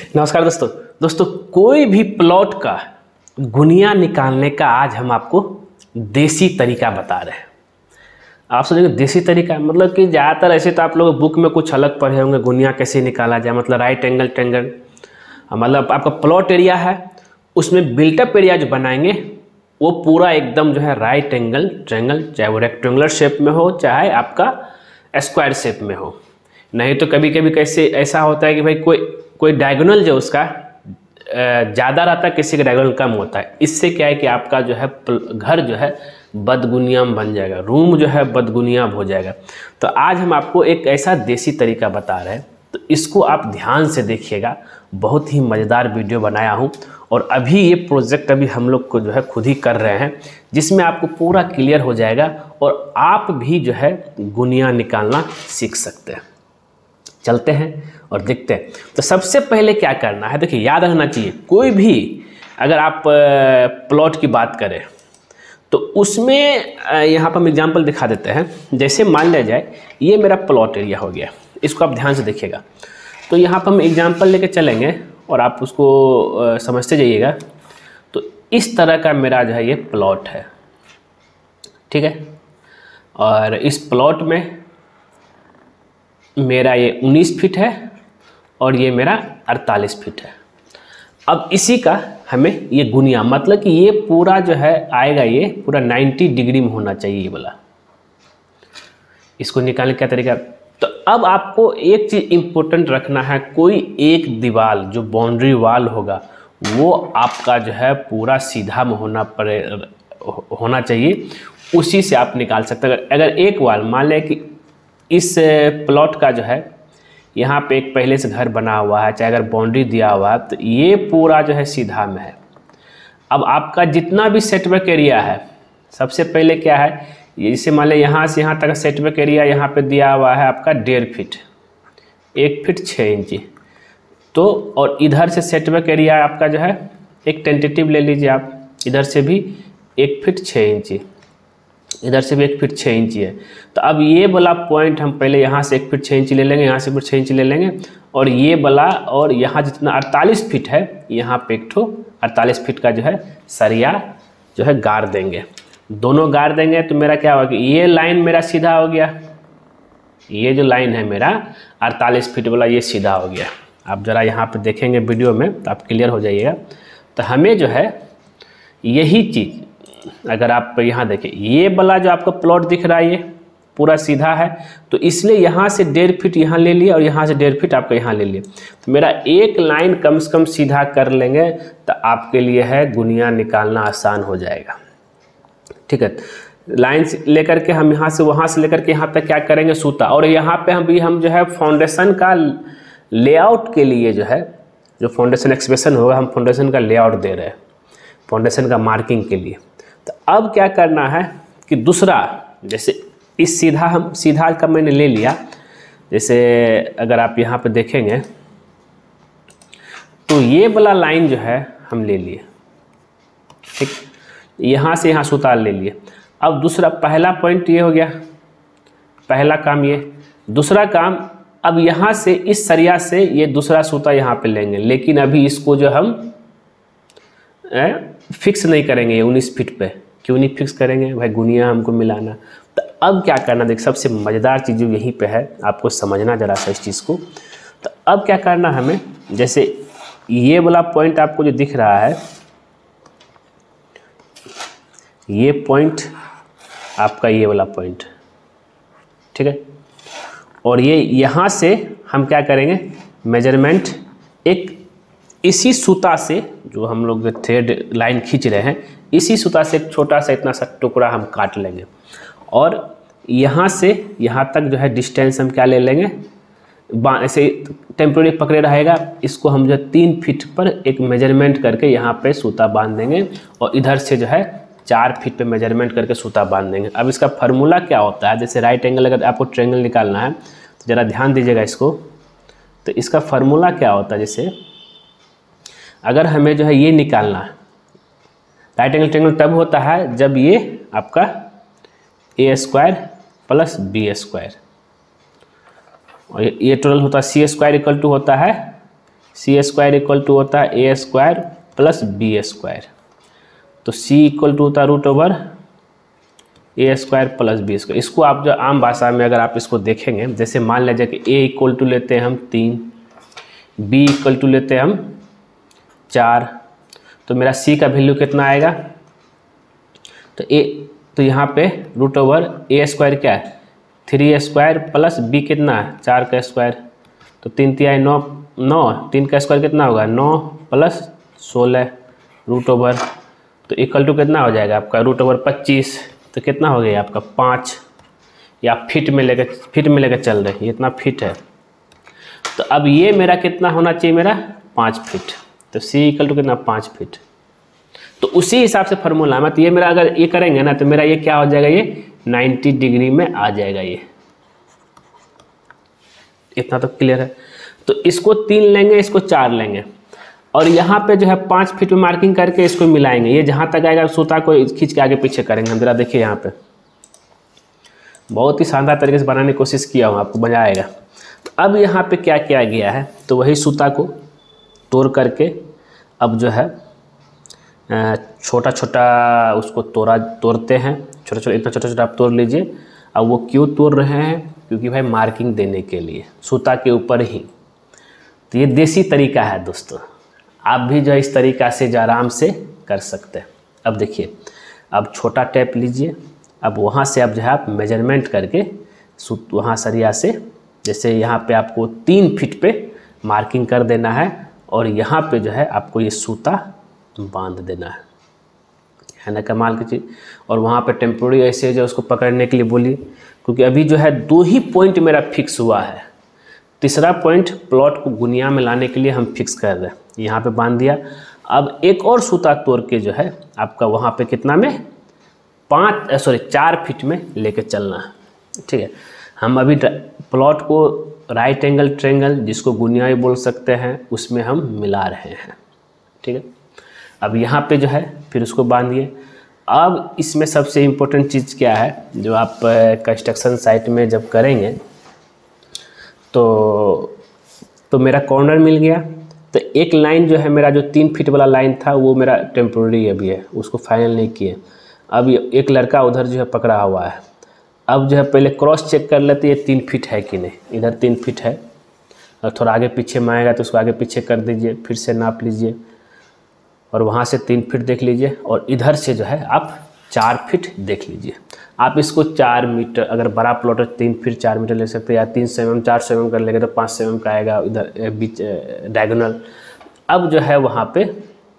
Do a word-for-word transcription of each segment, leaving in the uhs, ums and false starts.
नमस्कार दोस्तों दोस्तों कोई भी प्लॉट का गुनिया निकालने का आज हम आपको देसी तरीका बता रहे हैं। आप सोचेंगे देसी तरीका मतलब कि ज़्यादातर ऐसे तो आप लोग बुक में कुछ अलग पढ़े होंगे, गुनिया कैसे निकाला जाए, मतलब राइट एंगल ट्रायंगल, मतलब आपका प्लॉट एरिया है उसमें बिल्टअप एरिया जो बनाएंगे वो पूरा एकदम जो है राइट एंगल ट्रायंगल, चाहे वो रेक्टेंगुलर शेप में हो चाहे आपका स्क्वायर शेप में हो। नहीं तो कभी कभी कैसे ऐसा होता है कि भाई कोई कोई डायगोनल जो उसका ज़्यादा रहता है, किसी का डायगोनल कम होता है। इससे क्या है कि आपका जो है घर जो है बदगुनियाम बन जाएगा, रूम जो है बदगुनियाम हो जाएगा। तो आज हम आपको एक ऐसा देसी तरीका बता रहे हैं, तो इसको आप ध्यान से देखिएगा। बहुत ही मज़ेदार वीडियो बनाया हूँ और अभी ये प्रोजेक्ट अभी हम लोग को जो है खुद ही कर रहे हैं, जिसमें आपको पूरा क्लियर हो जाएगा और आप भी जो है गुनिया निकालना सीख सकते हैं। चलते हैं और देखते हैं। तो सबसे पहले क्या करना है, देखिए याद रखना चाहिए, कोई भी अगर आप प्लॉट की बात करें तो उसमें यहाँ पर हम एग्जांपल दिखा देते हैं। जैसे मान लिया जाए ये मेरा प्लॉट एरिया हो गया, इसको आप ध्यान से देखिएगा। तो यहाँ पर हम एग्जांपल लेके चलेंगे और आप उसको समझते जाइएगा। तो इस तरह का मेरा जो है ये प्लॉट है, ठीक है। और इस प्लॉट में मेरा ये उन्नीस फीट है और ये मेरा अड़तालीस फीट है। अब इसी का हमें ये गुनिया, मतलब कि ये पूरा जो है आएगा, ये पूरा नब्बे डिग्री में होना चाहिए ये वाला। इसको निकालने का तरीका, तो अब आपको एक चीज़ इम्पोर्टेंट रखना है, कोई एक दीवार जो बाउंड्री वाल होगा वो आपका जो है पूरा सीधा में होना पड़े होना चाहिए, उसी से आप निकाल सकते हैं। अगर एक वाल मान लें कि इस प्लॉट का जो है यहाँ पे एक पहले से घर बना हुआ है, चाहे अगर बाउंड्री दिया हुआ है, तो ये पूरा जो है सीधा में है। अब आपका जितना भी सेटबैक एरिया है, सबसे पहले क्या है, ये जैसे मान लें यहाँ से यहाँ तक सेटबैक एरिया यहाँ पे दिया हुआ है आपका डेढ़ फीट, एक फीट छः इंची। तो और इधर से सेटबैक एरिया आपका जो है एक टेंटेटिव ले लीजिए आप, इधर से भी एक फीट छः इंची, इधर से भी एक फीट छः इंची है। तो अब ये वाला पॉइंट हम पहले यहाँ से एक फीट छः इंची ले लेंगे, यहाँ से एक फीट छः इंची ले लेंगे, और ये वाला और यहाँ जितना अड़तालीस फीट है यहाँ पे एक ठो अड़तालीस फीट का जो है सरिया जो है गाड़ देंगे। दोनों गाड़ देंगे तो मेरा क्या होगा कि ये लाइन मेरा सीधा हो गया, ये जो लाइन है मेरा अड़तालीस फीट वाला ये सीधा हो गया। आप ज़रा यहाँ पर देखेंगे वीडियो में तो आप क्लियर हो जाइएगा। तो हमें जो है यही चीज़, अगर आप यहाँ देखें ये वाला जो आपका प्लॉट दिख रहा है ये पूरा सीधा है, तो इसलिए यहाँ से डेढ़ फीट यहाँ ले लिए और यहाँ से डेढ़ फीट आपका यहाँ ले लिए। तो मेरा एक लाइन कम से कम सीधा कर लेंगे तो आपके लिए है गुनिया निकालना आसान हो जाएगा, ठीक है। लाइन लेकर के हम यहाँ से वहाँ से लेकर के यहाँ तक क्या करेंगे, सूता। और यहाँ पे हम भी हम जो है फाउंडेशन का लेआउट के लिए जो है जो फाउंडेशन एक्सप्रेशन होगा, हम फाउंडेशन का लेआउट दे रहे हैं, फाउंडेशन का मार्किंग के लिए। तो अब क्या करना है कि दूसरा, जैसे इस सीधा हम सीधा का मैंने ले लिया, जैसे अगर आप यहाँ पे देखेंगे तो ये वाला लाइन जो है हम ले लिए, ठीक, यहाँ से यहाँ सुतार ले लिए। अब दूसरा, पहला पॉइंट ये हो गया, पहला काम ये। दूसरा काम, अब यहाँ से इस सरिया से ये दूसरा सूता यहाँ पे लेंगे, लेकिन अभी इसको जो हम ए, फिक्स नहीं करेंगे ये उन्नीस फीट पे। क्यों नहीं फिक्स करेंगे भाई, गुनिया हमको मिलाना। तो अब क्या करना, देख सबसे मज़ेदार चीज़ जो यहीं पे है, आपको समझना ज़रा सा इस चीज़ को। तो अब क्या करना हमें, जैसे ये वाला पॉइंट आपको जो दिख रहा है, ये पॉइंट आपका ये वाला पॉइंट, ठीक है। और ये यहाँ से हम क्या करेंगे, मेजरमेंट एक इसी सूता से जो हम लोग थ्रेड लाइन खींच रहे हैं, इसी सूता से एक छोटा सा इतना सा टुकड़ा हम काट लेंगे और यहाँ से यहाँ तक जो है डिस्टेंस हम क्या ले लेंगे, ऐसे टेम्प्रेरी पकड़े रहेगा, इसको हम जो तीन फीट पर एक मेजरमेंट करके यहाँ पे सूता बांध देंगे और इधर से जो है चार फीट पे मेजरमेंट करके सूता बांध देंगे। अब इसका फार्मूला क्या होता है, जैसे राइट एंगल अगर आपको ट्रायंगल निकालना है तो ज़रा ध्यान दीजिएगा इसको। तो इसका फार्मूला क्या होता है, जैसे अगर हमें जो है ये निकालना है, राइट एंगल ट्रायंगल तब होता है जब ये आपका A square plus B square और ये टोटल होता है सी स्क्वायर इक्वल टू होता है सी स्क्वायर इक्वल टू होता है A square plus B square. तो सी इक्वल टू होता है root over A square plus B square. इसको आप जो आम भाषा में अगर आप इसको देखेंगे, जैसे मान लीजिए कि ए इक्वल टू लेते हैं हम तीन, बी इक्वल टू लेते हैं हम चार, तो मेरा सी का वैल्यू कितना आएगा, तो ए तो यहाँ पे रूट ओवर ए स्क्वायर क्या है थ्री स्क्वायर प्लस बी कितना है चार का स्क्वायर, तो तीन तिहाई नौ, नौ तीन का स्क्वायर कितना होगा नौ प्लस सोलह रूट ओवर, तो इक्वल टू कितना हो जाएगा आपका रूट ओवर पच्चीस, तो कितना हो गया आपका पाँच, या फिट में लेकर फिट में लेकर चल रहे हैं, ये इतना फिट है। तो अब ये मेरा कितना होना चाहिए, मेरा पाँच फिट, तो सी इक्वल टू कितना पाँच फिट। तो उसी हिसाब से फार्मूला में, तो ये मेरा अगर ये करेंगे ना तो मेरा ये क्या हो जाएगा, ये नब्बे डिग्री में आ जाएगा, ये इतना तो क्लियर है। तो इसको तीन लेंगे, इसको चार लेंगे, और यहाँ पे जो है पाँच फीट में मार्किंग करके इसको मिलाएंगे, ये जहाँ तक आएगा सूता को खींच के आगे पीछे करेंगे हम। जरा देखिए यहाँ पे बहुत ही शानदार तरीके से बनाने की कोशिश किया हूँ, आपको मजा आएगा। तो अब यहाँ पे क्या किया गया है, तो वही सूता को तोड़ करके अब जो है छोटा छोटा उसको तोड़ा तोड़ते हैं, छोटा छोटा इतना छोटा छोटा आप तोड़ लीजिए। अब वो क्यों तोड़ रहे हैं, क्योंकि भाई मार्किंग देने के लिए सूता के ऊपर ही। तो ये देसी तरीका है दोस्तों, आप भी जो है इस तरीक़ा से जो आराम से कर सकते हैं। अब देखिए, अब छोटा टेप लीजिए, अब वहाँ से अब जो है आप मेजरमेंट करके सूत वहाँ सरिया से, जैसे यहाँ पे आपको तीन फीट पे मार्किंग कर देना है, और यहाँ पे जो है आपको ये सूता बांध देना है, है ना कमाल की चीज़। और वहाँ पे टेम्पोरी ऐसे जो उसको पकड़ने के लिए बोलिए, क्योंकि अभी जो है दो ही पॉइंट मेरा फिक्स हुआ है, तीसरा पॉइंट प्लॉट को गुनिया में लाने के लिए हम फिक्स कर रहे हैं। यहाँ पे बांध दिया, अब एक और सूता तोड़ के जो है आपका वहाँ पे कितना में पाँच सॉरी चार फीट में लेके चलना है, ठीक है। हम अभी प्लॉट को राइट एंगल ट्रायंगल, जिसको गुनिया भी बोल सकते हैं, उसमें हम मिला रहे हैं, ठीक है। अब यहाँ पे जो है फिर उसको बांधिए। अब इसमें सबसे इम्पोर्टेंट चीज़ क्या है, जो आप कंस्ट्रक्शन साइट में जब करेंगे तो तो मेरा कॉर्नर मिल गया। तो एक लाइन जो है मेरा जो तीन फीट वाला लाइन था वो मेरा टेम्पोररी अभी है, उसको फाइनल नहीं किए। अब एक लड़का उधर जो है पकड़ा हुआ है, अब जो है पहले क्रॉस चेक कर लेते ये तीन फीट है कि नहीं। इधर तीन फीट है, और थोड़ा आगे पीछे में आएगा तो उसको आगे पीछे कर दीजिए, फिर से नाप लीजिए, और वहाँ से तीन फीट देख लीजिए, और इधर से जो है आप चार फीट देख लीजिए। आप इसको चार मीटर, अगर बड़ा प्लॉट है तीन फीट चार मीटर ले सकते हैं, या तीन सौ एम एम चार सौ एम एम कर लेंगे तो पाँच सौ एम एम का आएगा इधर बीच डायगोनल। अब जो है वहाँ पे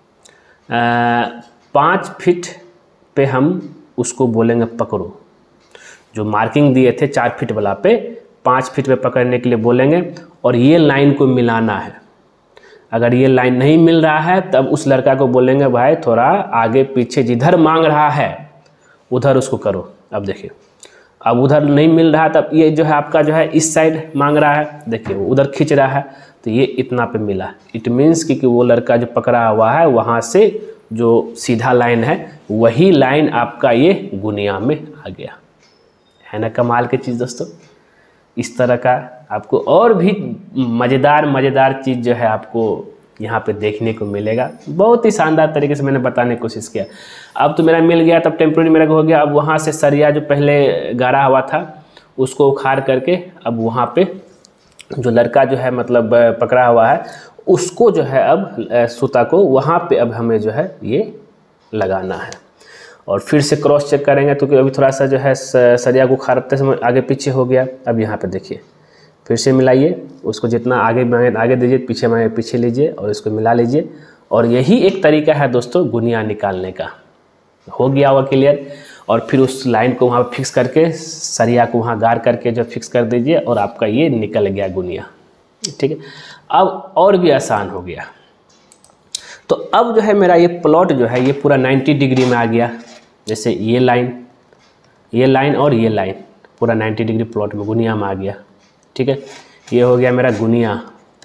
पाँच फीट पे हम उसको बोलेंगे पकड़ो, जो मार्किंग दिए थे चार फीट वाला पे पाँच फीट पे पकड़ने के लिए बोलेंगे, और ये लाइन को मिलाना है। अगर ये लाइन नहीं मिल रहा है तब उस लड़का को बोलेंगे भाई थोड़ा आगे पीछे जिधर मांग रहा है उधर उसको करो। अब देखिए, अब उधर नहीं मिल रहा, तब ये जो है आपका जो है इस साइड मांग रहा है, देखिए उधर खींच रहा है, तो ये इतना पे मिला। इट मीन्स कि, कि वो लड़का जो पकड़ा हुआ है वहाँ से जो सीधा लाइन है वही लाइन आपका ये गुनिया में आ गया, है ना कमाल की चीज़ दोस्तों। इस तरह का आपको और भी मज़ेदार मज़ेदार चीज़ जो है आपको यहाँ पे देखने को मिलेगा। बहुत ही शानदार तरीके से मैंने बताने की कोशिश किया। अब तो मेरा मिल गया, तब टेम्पोररी मेरा हो गया। अब वहाँ से सरिया जो पहले गाड़ा हुआ था उसको उखाड़ करके अब वहाँ पे जो लड़का जो है मतलब पकड़ा हुआ है उसको जो है अब सूता को वहाँ पे अब हमें जो है ये लगाना है, और फिर से क्रॉस चेक करेंगे। तो अभी थोड़ा सा जो है सरिया को उखाड़ते समय आगे पीछे हो गया। अब यहाँ पे देखिए, फिर से मिलाइए, उसको जितना आगे मांगे आगे दीजिए, पीछे मांगे पीछे लीजिए, और इसको मिला लीजिए। और यही एक तरीका है दोस्तों गुनिया निकालने का। हो गया हुआ क्लियर। और फिर उस लाइन को वहाँ फिक्स करके सरिया को वहाँ गाड़ करके जो फिक्स कर दीजिए, और आपका ये निकल गया गुनिया, ठीक है। अब और भी आसान हो गया। तो अब जो है मेरा ये प्लॉट जो है ये पूरा नब्बे डिग्री में आ गया। जैसे ये लाइन ये लाइन और ये लाइन पूरा नब्बे डिग्री प्लॉट में गुनिया में आ गया, ठीक है। ये हो गया मेरा गुनिया।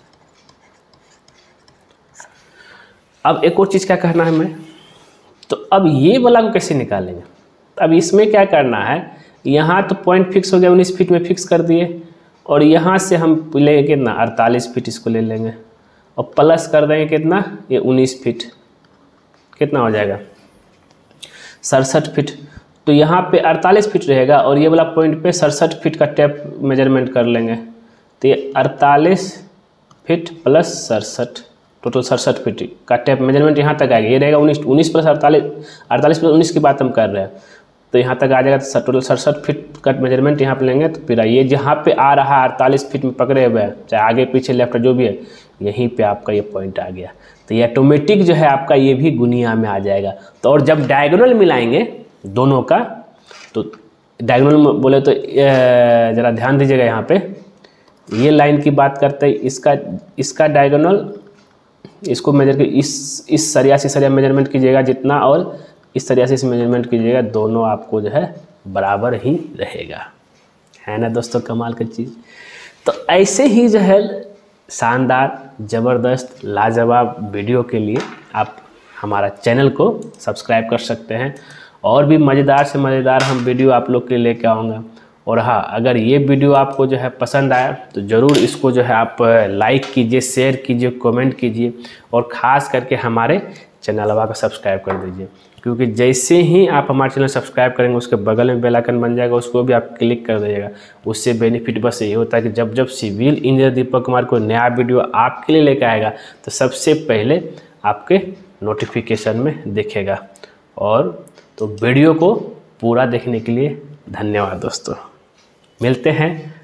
अब एक और चीज़ क्या करना है हमें, तो अब ये वाला को कैसे निकालेंगे। अब इसमें क्या करना है, यहाँ तो पॉइंट फिक्स हो गया, उन्नीस फीट में फिक्स कर दिए, और यहाँ से हम लेंगे कितना अड़तालीस फीट इसको ले लेंगे, और प्लस कर देंगे कितना, ये उन्नीस फीट, कितना हो जाएगा सड़सठ फीट। तो यहाँ पे अड़तालीस फीट रहेगा और ये वाला पॉइंट पे सड़सठ फीट का टेप मेजरमेंट कर लेंगे। तो ये अड़तालीस फीट प्लस सड़सठ, टोटल सड़सठ फीट का टेप मेजरमेंट यहाँ तक आएगा। ये रहेगा उन्नीस, उन्नीस प्लस अड़तालीस, अड़तालीस प्लस उन्नीस की बात हम कर रहे हैं। तो यहाँ तक आ जाएगा, तो टोटल सड़सठ फीट का मेजरमेंट यहाँ पे लेंगे। तो फिर ये जहाँ पे आ रहा है अड़तालीस फीट में पकड़े हुए हैं, चाहे आगे पीछे लेफ्ट जो भी है, यहीं पे आपका ये पॉइंट आ गया। तो ये ऑटोमेटिक जो है आपका ये भी गुनिया में आ जाएगा। तो और जब डायगोनल मिलाएंगे दोनों का, तो डायगोनल बोले तो ज़रा ध्यान दीजिएगा, यहाँ पे ये लाइन की बात करते हैं, इसका इसका डायगोनल इसको मेजर के इस इस सरिया से सरिया मेजरमेंट कीजिएगा जितना, और इस तरह से मेजरमेंट कीजिएगा, दोनों आपको जो है बराबर ही रहेगा। है ना दोस्तों कमाल की चीज़। तो ऐसे ही जो है शानदार, ज़बरदस्त, लाजवाब वीडियो के लिए आप हमारा चैनल को सब्सक्राइब कर सकते हैं। और भी मज़ेदार से मज़ेदार हम वीडियो आप लोग के लिए लेके आऊँगा। और हाँ, अगर ये वीडियो आपको जो है पसंद आया तो ज़रूर इसको जो है आप लाइक कीजिए, शेयर कीजिए, कमेंट कीजिए, और ख़ास करके हमारे चैनलवा को सब्सक्राइब कर दीजिए। क्योंकि जैसे ही आप हमारे चैनल सब्सक्राइब करेंगे, उसके बगल में बेल आइकन बन जाएगा, उसको भी आप क्लिक कर दीजिएगा। उससे बेनिफिट बस ये होता है कि जब जब सिविल इंजीनियर दीपक कुमार को नया वीडियो आपके लिए लेकर आएगा, तो सबसे पहले आपके नोटिफिकेशन में दिखेगा। और तो वीडियो को पूरा देखने के लिए धन्यवाद दोस्तों। मिलते हैं